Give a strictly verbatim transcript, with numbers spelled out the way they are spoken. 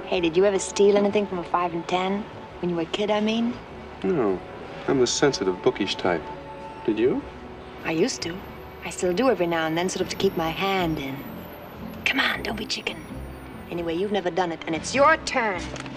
Hey, did you ever steal anything from a five and ten? When you were a kid, I mean? No. I'm the sensitive, bookish type. Did you? I used to. I still do every now and then, sort of to keep my hand in. Come on, don't be chicken. Anyway, you've never done it, and it's your turn.